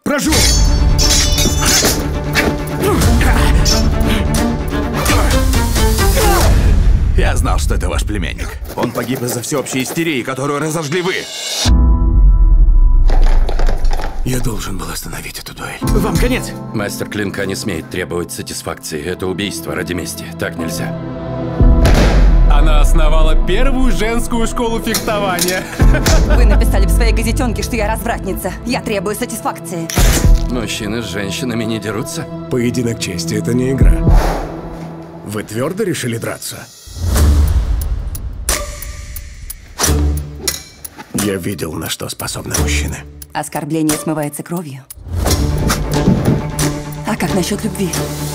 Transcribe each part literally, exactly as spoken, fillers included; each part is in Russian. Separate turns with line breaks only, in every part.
Прошу!
Я знал, что это ваш племянник. Он погиб из-за всеобщей истерии, которую разожгли вы.
Я должен был остановить эту дуэль.
Вам конец.
Мастер клинка не смеет требовать сатисфакции. Это убийство ради мести. Так нельзя.
Она основала первую женскую школу фехтования.
Вы написали в своей газетенке, что я развратница. Я требую сатисфакции.
Мужчины с женщинами не дерутся.
Поединок чести — это не игра. Вы твердо решили драться? Я видел, на что способны мужчины.
Оскорбление смывается кровью. А как насчет любви?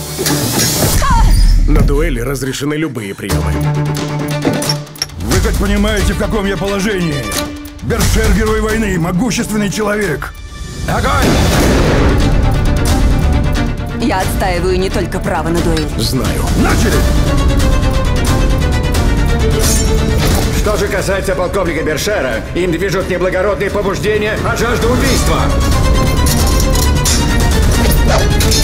На дуэли разрешены любые приемы.
Вы хоть понимаете, в каком я положении? Берсерк — герой войны, могущественный человек.
Огонь!
Я отстаиваю не только право на дуэль.
Знаю.
Начали!
Что же касается полковника Бершера, им движут не благородные побуждения, а жажда убийства.